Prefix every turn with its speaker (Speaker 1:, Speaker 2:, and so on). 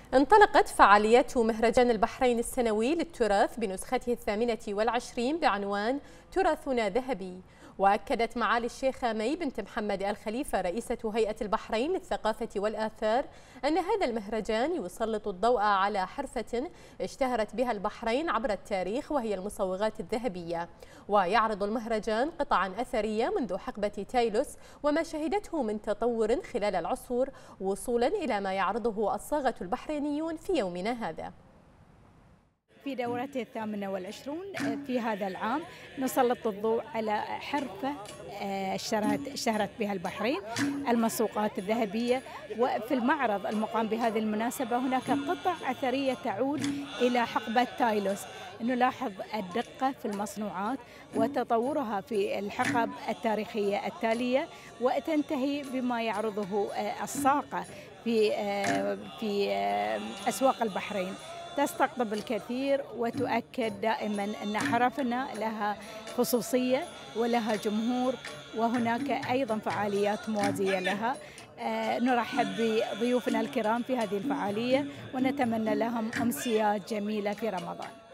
Speaker 1: انطلقت فعاليات مهرجان البحرين السنوي للتراث بنسخته 28 بعنوان تراثنا ذهبي. وأكدت معالي الشيخة مي بنت محمد الخليفة رئيسة هيئة البحرين للثقافة والآثار أن هذا المهرجان يسلط الضوء على حرفة اشتهرت بها البحرين عبر التاريخ وهي المصوغات الذهبية. ويعرض المهرجان قطعا أثرية منذ حقبة تايلوس وما شهدته من تطور خلال العصور وصولا إلى ما يعرضه الصاغة البحرينيون في يومنا هذا.
Speaker 2: في دورته 28 في هذا العام نسلط الضوء على حرفة اشتهرت بها البحرين، المسوقات الذهبية. وفي المعرض المقام بهذه المناسبة هناك قطع أثرية تعود إلى حقبة تايلوس. نلاحظ الدقة في المصنوعات وتطورها في الحقب التاريخية التالية، وتنتهي بما يعرضه الصاقة في أسواق البحرين. تستقطب الكثير وتؤكد دائما أن حرفنا لها خصوصية ولها جمهور، وهناك أيضا فعاليات موازية لها. نرحب بضيوفنا الكرام في هذه الفعالية ونتمنى لهم أمسيات جميلة في رمضان.